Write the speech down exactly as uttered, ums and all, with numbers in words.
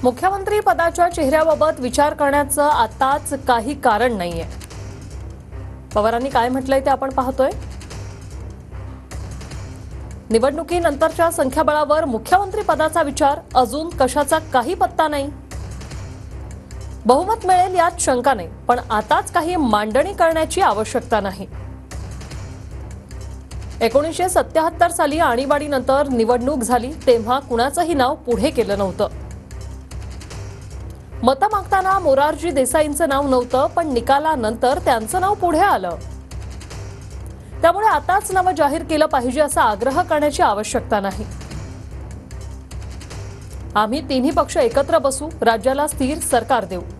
मुख्यमंत्री पदाच्या चेहऱ्याबाबत विचार करण्याचं आताच काही कारण नाहीये। पवारांनी काय म्हटलंय ते आपण पाहतोय। निवडणुकीनंतरच्या संख्याबळावर मुख्यमंत्री पदाचा विचार अजून कशाचा काही पत्ता नाही। बहुमत मिळेल यात शंका नाही, पण आताच काही मांडणी करण्याची आवश्यकता नाही। एकोणीसशे सत्याहत्तर साली आणीबाणीनंतर निवडणूक झाली तेव्हा कुणाचंही नाव पुढे केलं नव्हतं। मतं मागताना मोरारजी देसाईंचं नाव नव्हतं, पण निकालानंतर त्यांचं नाव पुढे आलं। त्यामुळे आताच नाव जाहीर केलं पाहिजे असा आग्रह करण्याची आवश्यकता नाही। आम्ही तिन्ही पक्ष एकत्र बसू, राज्याला स्थिर सरकार देऊ।